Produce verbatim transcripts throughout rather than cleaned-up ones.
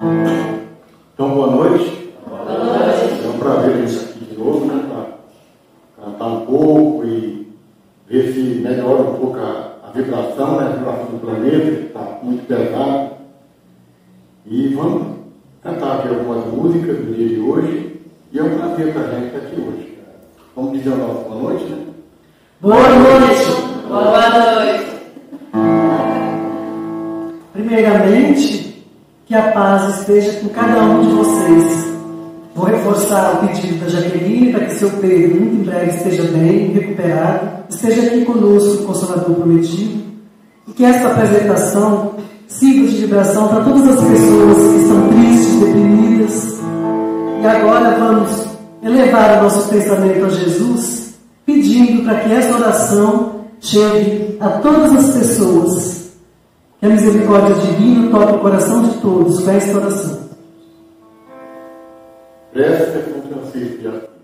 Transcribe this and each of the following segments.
Então, boa noite. Boa noite. É um prazer vir aqui de novo, né, para cantar um pouco e ver se melhora um pouco a, a vibração, né, a vibração do planeta, que está muito pesado. E vamos cantar aqui algumas músicas do dia de hoje. E é um prazer para a gente estar aqui hoje. Vamos dizer a nossa boa noite, né? Boa noite. Boa noite. Primeiramente, que a paz esteja com cada um de vocês. Vou reforçar o pedido da Jaqueline para que seu Pedro, muito em breve, esteja bem, recuperado, esteja aqui conosco, o Consolador prometido, e que esta apresentação sirva de vibração para todas as pessoas que estão tristes, deprimidas. E agora vamos elevar o nosso pensamento a Jesus, pedindo para que esta oração chegue a todas as pessoas. Que a misericórdia divina toque o coração de todos com esta oração. Presta com Francisco de Assis.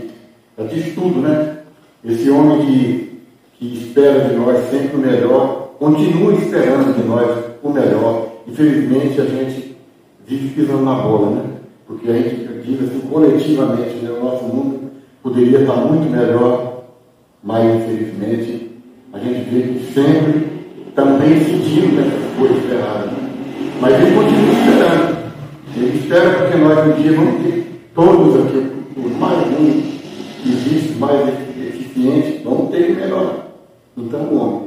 Esse homem que, que espera de nós sempre o melhor, continua esperando de nós o melhor. Infelizmente, a gente vive pisando na bola, né? Porque a gente diz assim, coletivamente, né? O nosso mundo poderia estar muito melhor, mas infelizmente a gente vê que sempre também sentimos essas coisas erradas. Né? Mas ele continua esperando. Ele espera porque nós um dia vamos ter todos aqui, os mais bons que existem, mais eficientes, vamos ter o melhor. Então, o homem.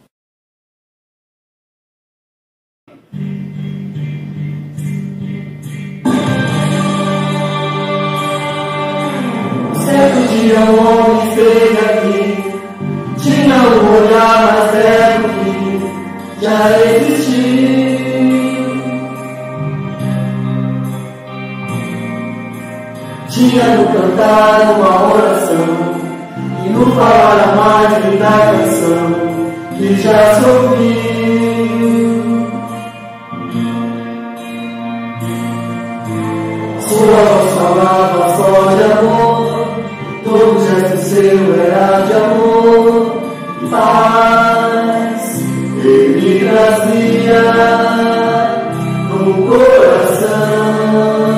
Certo dia um homem esteve aqui, tinha um olhar mais velho que já existiu. Tinha no cantar uma oração e no falar a margem da canção que já se ouviu. Sua voz falava só de amor, todo gesto seu era de amor e paz. Ele me trazia no coração.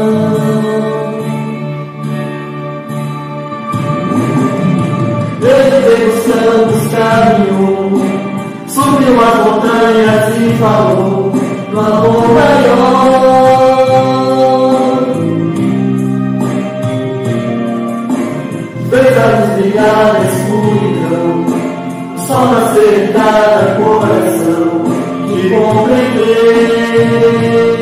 Ele pelos campos caminhou, subiu as montanhas e falou do amor maior. Fez a luz brilhar na escuridão, o sol nascer em cada coração que compreendeu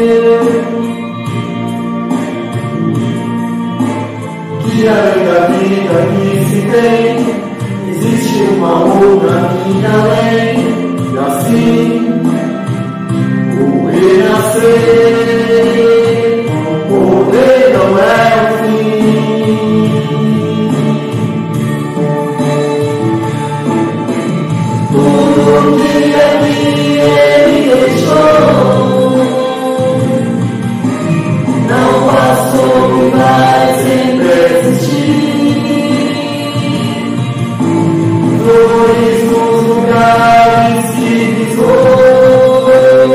que além da vida que se tem existe uma outra vida além, e assim o renascer, morrer não é o fim. Tudo que aqui ele deixou não passou e vai sempre existir. Flores nos lugares que pisou,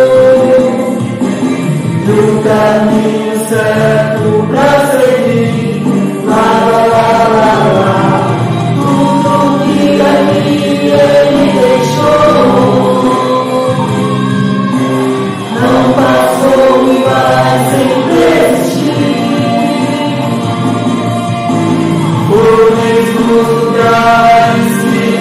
no caminho certo pra seguir. Lá, lá, lá, lá, lá. Tudo que aqui ele deixou não passou e vai sempre existir. Flores nos lugares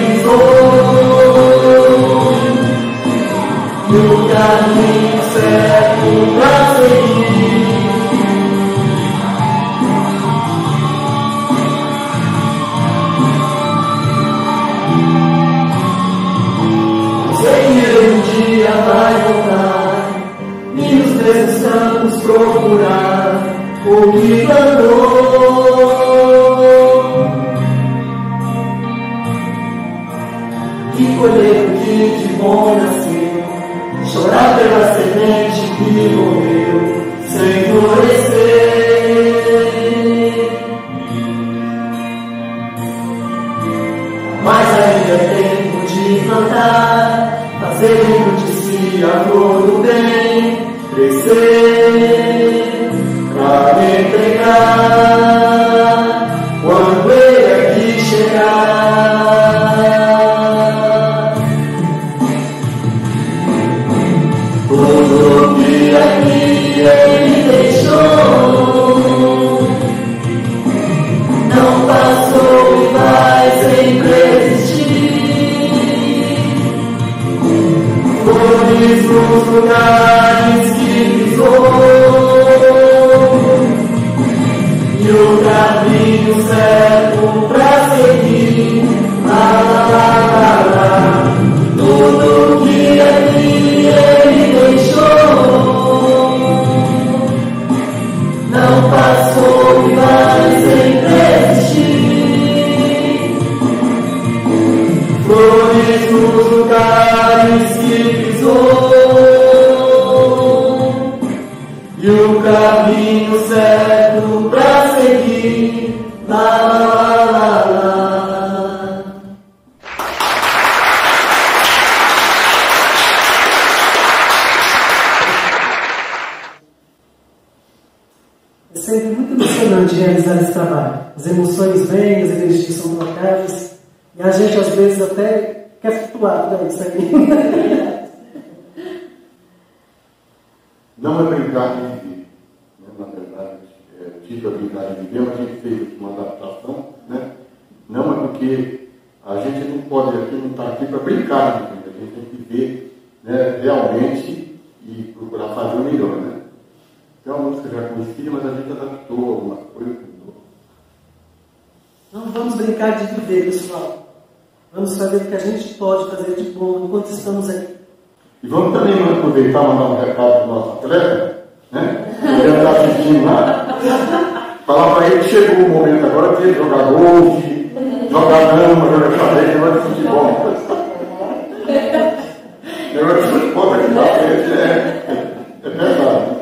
no caminho certo pra seguir. Sei que ele um dia vai voltar e nos mesmos campos procurar o que plantou. E colher o que de bom nasceu, chorar pela semente que morreu sem florescer. Mas ainda é tempo de plantar, fazer dentro de si a flor do bem crescer, pra me entregar quando ele aqui chegar. Tudo que aqui ele deixou não passou e vai sempre existir. Flores nos lugares que pisou e o caminho certo pra seguir. Lá, lá, lá, lá, lá. Tudo que aqui ele deixou não passou e vai sempre existir. Flores nos lugares que pisou e o caminho certo pra seguir. Lá, sempre muito emocionante realizar esse trabalho. As emoções vêm, as energias são trocadas, e a gente às vezes até quer flutuar por isso aí. Não é brincar de viver, né? Na verdade, é tipo é brincar de viver, mas a gente fez uma adaptação, né? Não é porque a gente não pode aqui, não está aqui para brincar de viver, a gente tem que ver, né, realmente e procurar fazer o melhor, né? É uma música já conhecida, mas a gente adaptou algumas coisas. Não vamos brincar de viver, pessoal. Vamos fazer o que a gente pode fazer de bom enquanto estamos aqui. E vamos também aproveitar e mandar um recado para o nosso atleta, né? Ele está assistindo lá. Falar para ele que chegou o momento agora de ele jogar golfe, jogar dama, jogar xadrez, jogar de futebol. Jogar de futebol aqui na frente é, é pesado.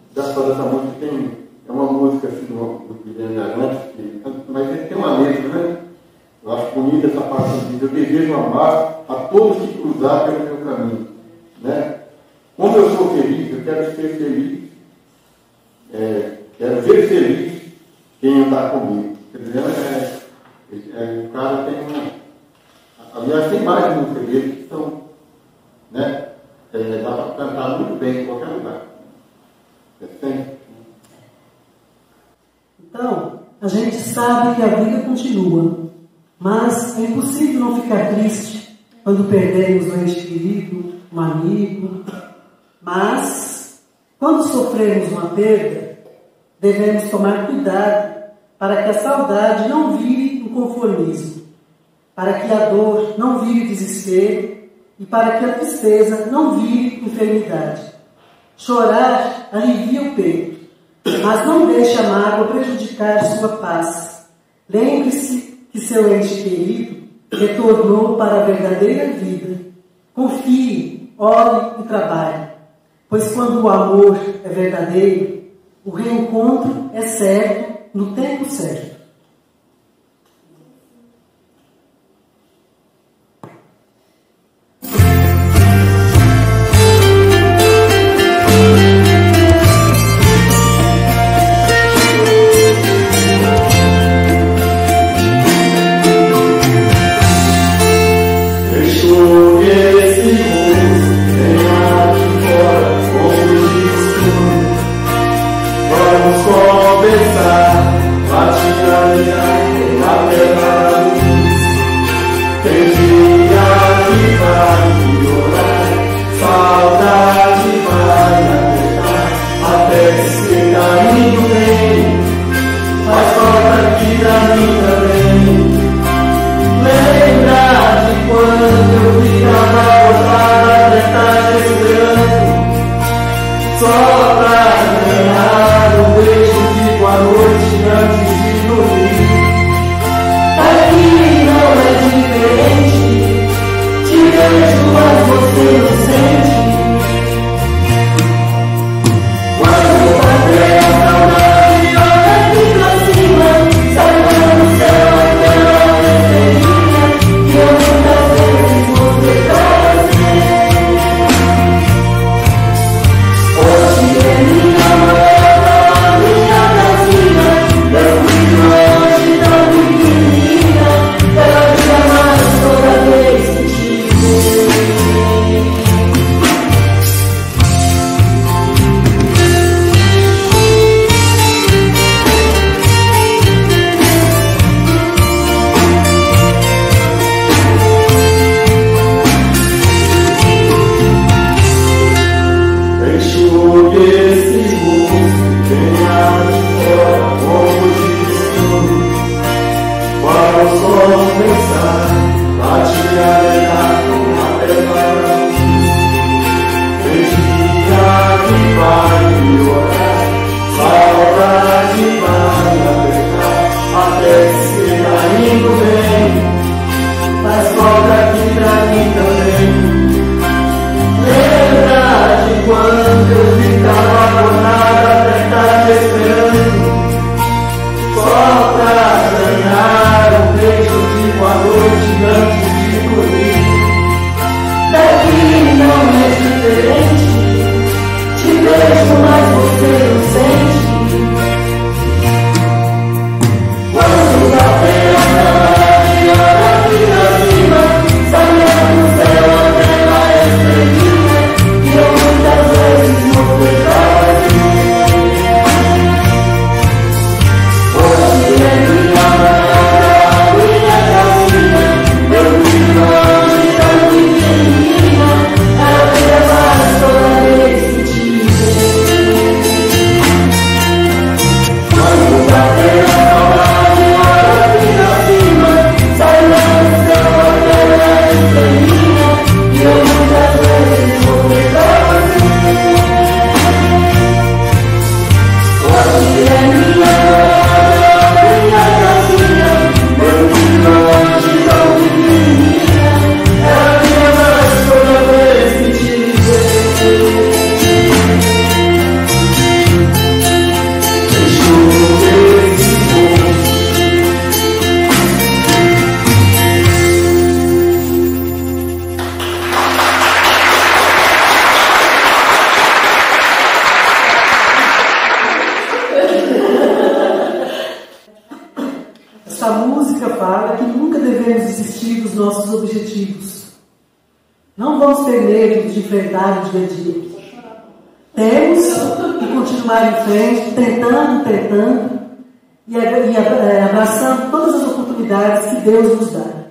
já falou essa música, tem, é uma música assim do, do Guilherme Arantes, mas ele tem uma letra, né? Eu acho bonita essa parte que diz: eu desejo amar a todos que cruzar pelo meu caminho, né? Como eu sou feliz, eu quero ser feliz, é, quero ver feliz quem andar comigo. Quer dizer, é, é, o cara tem uma. Aliás, tem mais músicas dele que são, né? É, dá para cantar muito bem em qualquer lugar. É sempre. Então, a gente sabe que a vida continua, mas é impossível não ficar triste quando perdemos um ente querido, um amigo. Mas, quando sofremos uma perda, devemos tomar cuidado para que a saudade não vire um conformismo, para que a dor não vire desespero e para que a tristeza não vire enfermidade. Chorar alivia o peito, mas não deixe a mágoa prejudicar sua paz. Lembre-se que seu ente querido retornou para a verdadeira vida. Confie, ore e trabalhe, pois quando o amor é verdadeiro, o reencontro é certo no tempo certo. música fala que nunca devemos desistir dos nossos objetivos. Não vamos ter medo de enfrentar o dia a dia. Temos que continuar em frente, tentando, tentando, e abraçando todas as oportunidades que Deus nos dá.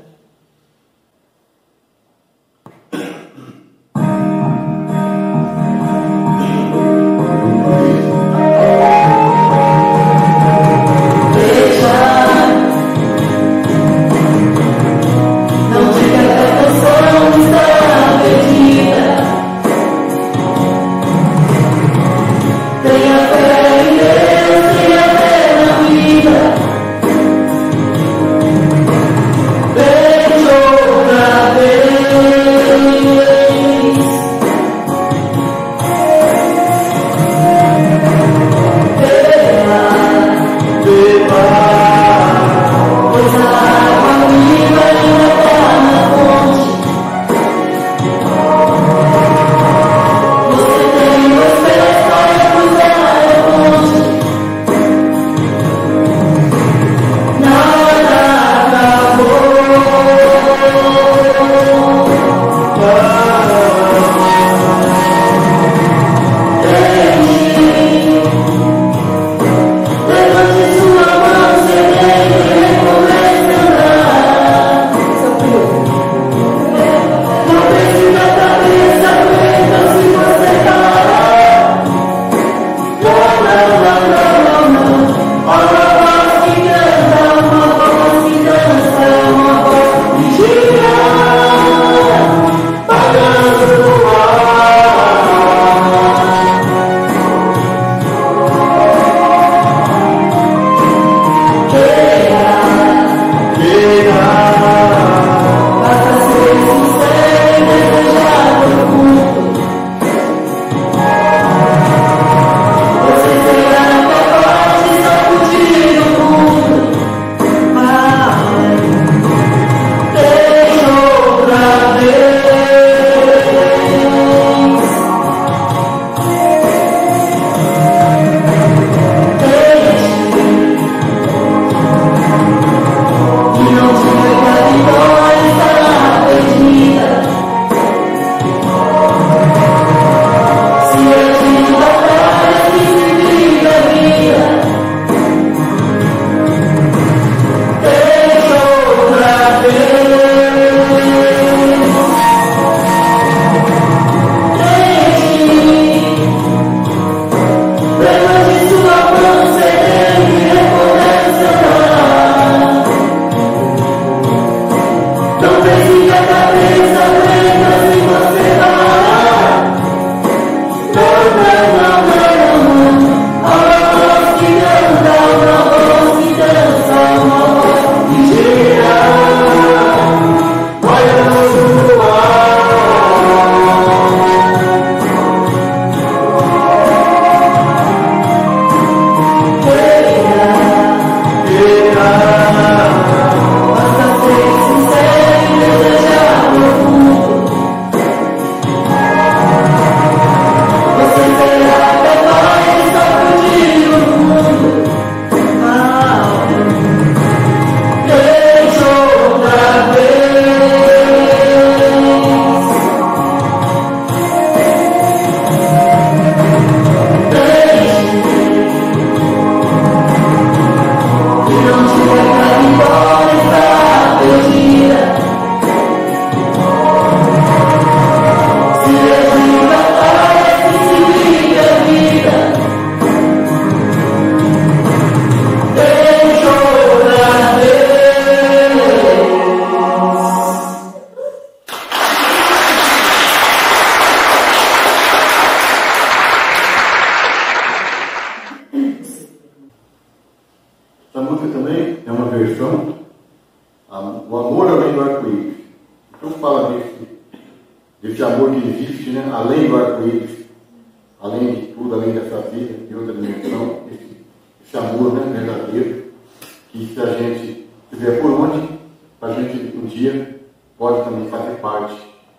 Esse amor que existe, né? Além do arco-íris, além de tudo, além dessa vida, de outra dimensão, esse, esse amor, né, verdadeiro, que se a gente tiver por onde, a gente um dia pode também fazer parte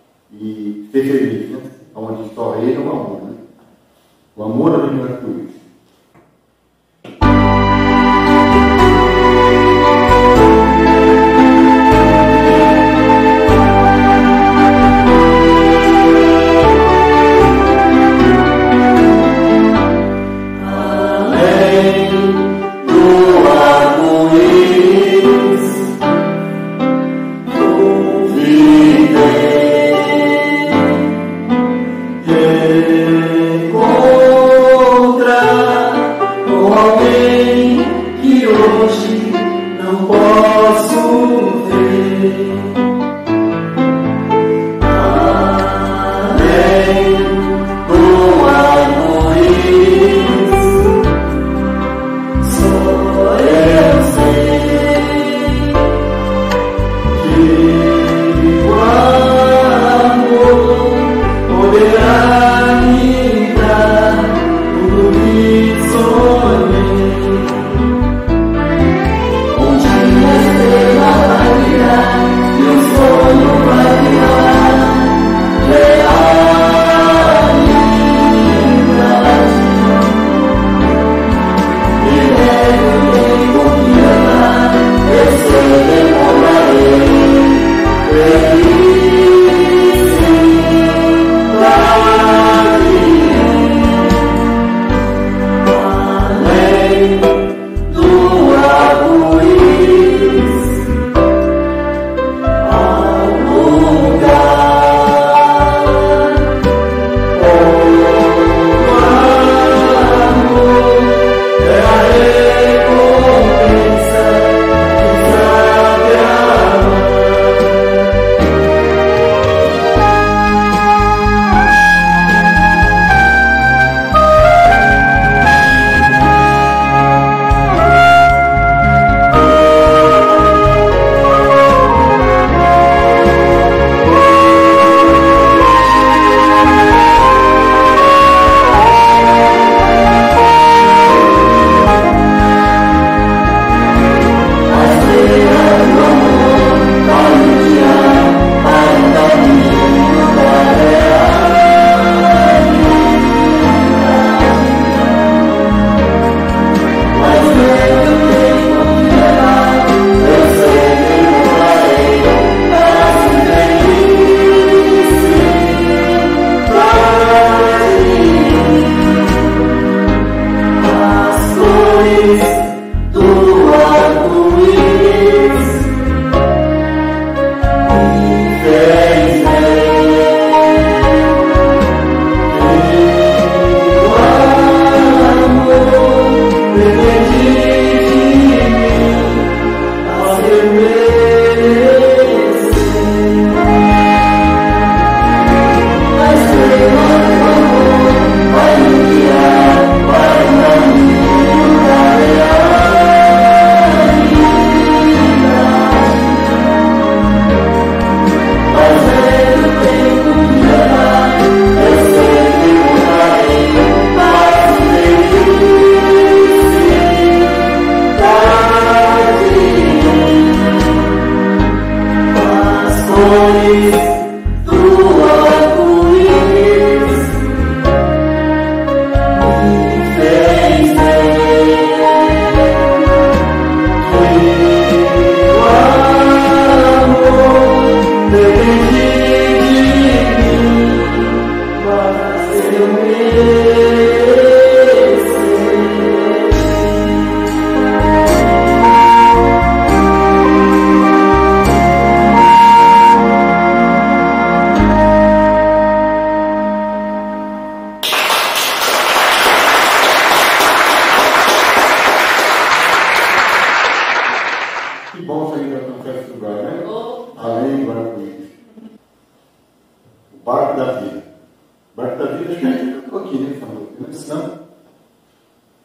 e ser feliz, né? Onde só reina o amor, né? O amor além do arco-íris.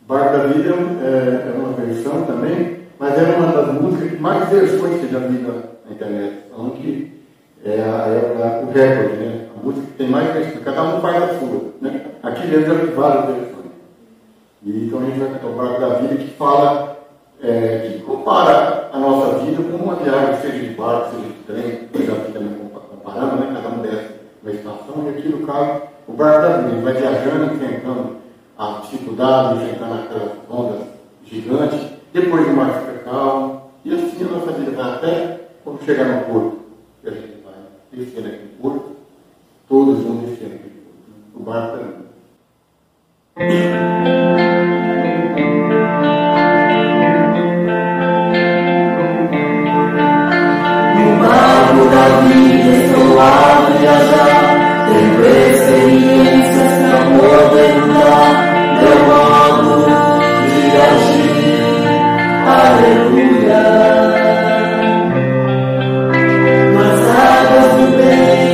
Barco da Vida é, é uma versão também, mas é uma das músicas que mais versões que já vi na internet. Falando que é, a, é a, o recorde, né? A música que tem mais versões, cada um faz a sua, né? Aqui dentro já tem várias versões. E então a gente vai cantar o Barco da Vida, que fala, é, que compara a nossa vida com uma viagem, seja de barco, seja de trem, eu já vi também comparando, né? Cada um desce uma estação, e aqui no caso, o Barco da Vida, ele vai viajando, enfrentando a dificuldade, enfrentando aquelas ondas gigantes, depois de mar fica calmo, e assim a nossa vida vai até quando chegar no porto, que a gente vai descer naquele porto, todos vão descer naquele porto. O barco também. No barco da vida estou a viajar, tenho experiências pra poder mudar meu modo de agir. Aleluia. Nas águas do bem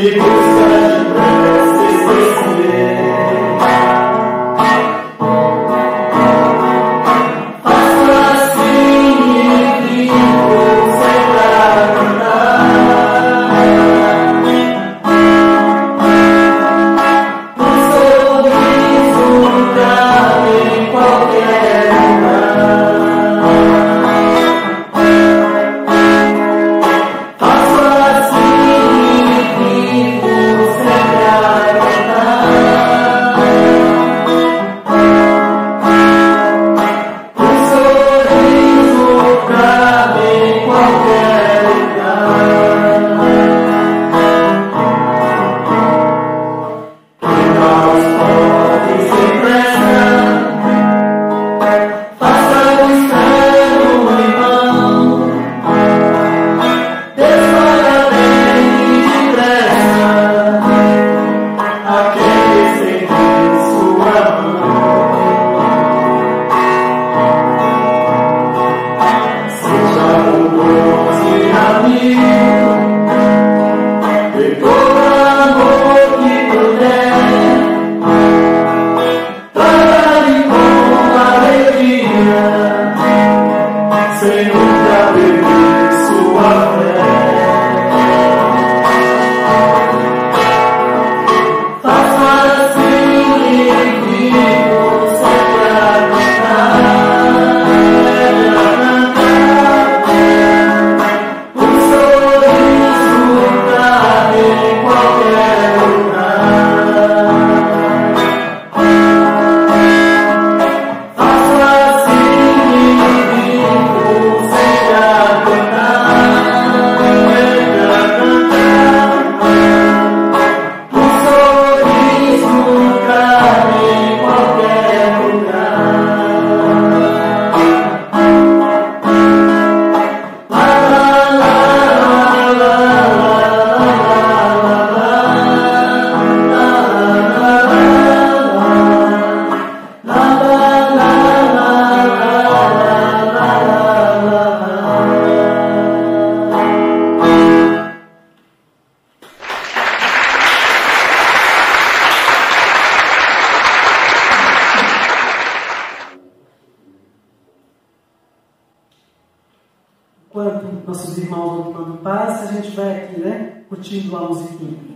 Enquanto nossos irmãos vão tomando paz, a gente vai aqui, né? Curtindo a musiquinha.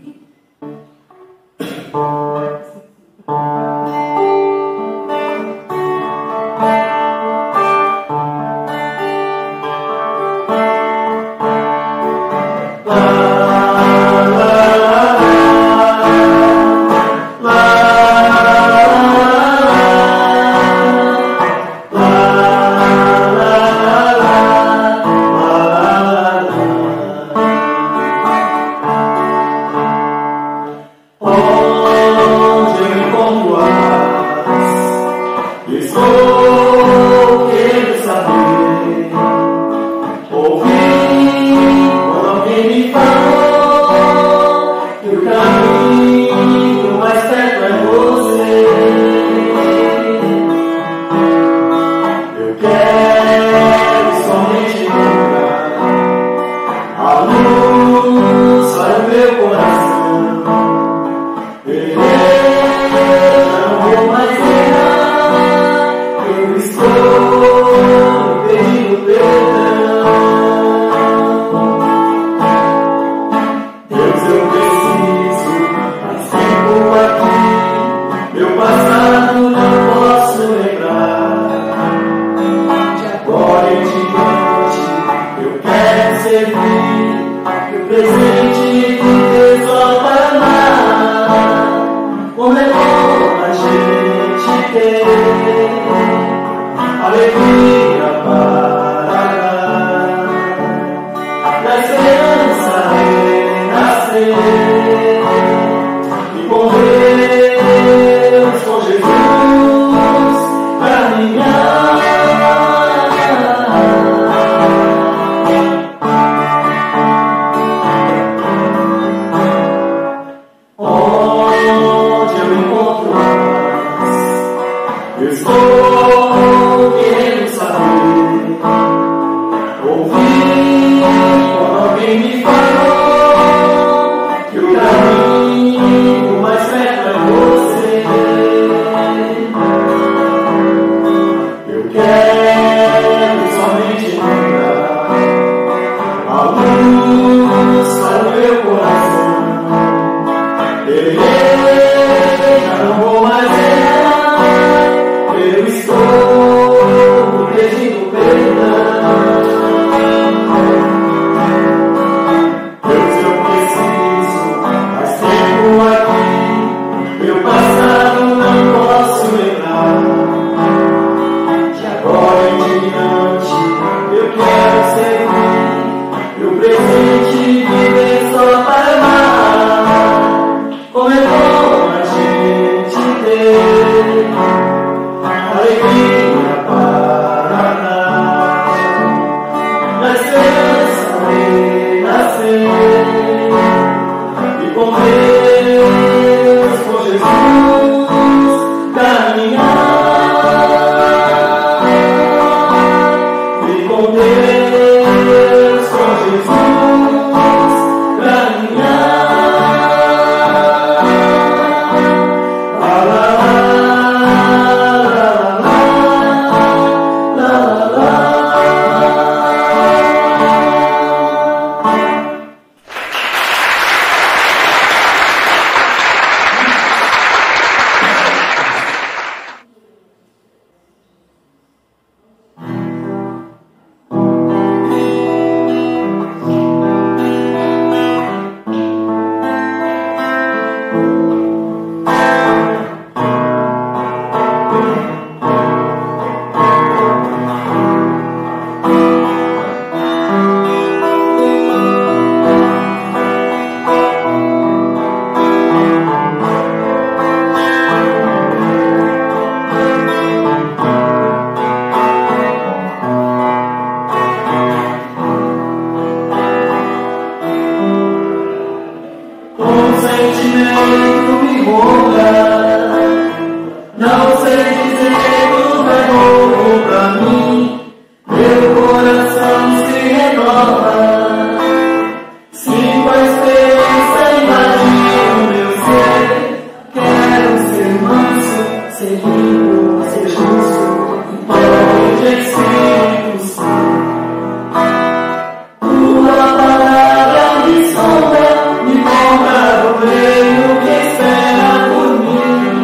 Oh meu coração. Eu já não vou mais errar, eu estou pedindo perdão. Deus, eu preciso, faz tempo aqui, meu passado não posso lembrar. De agora em diante eu quero servir, meu presente viver só para amar. Como é bom a gente ter alegria para dar, na esperança renascer e com Deus, com Jesus, caminhar. E com Deus, com Jesus, caminhar. La, la, la, la, la, la, la. Um sentimento me ronda, não sei dizer o vai novo pra mim. Meu coração se renova, sinto a esperança invadir o meu ser. Quero ser manso, ser limpo, ser justo, pobre de Espírito Santo. Tua palavra me sonda, me compra o reino que espera por mim.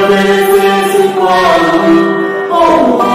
oferecesse um colo ou um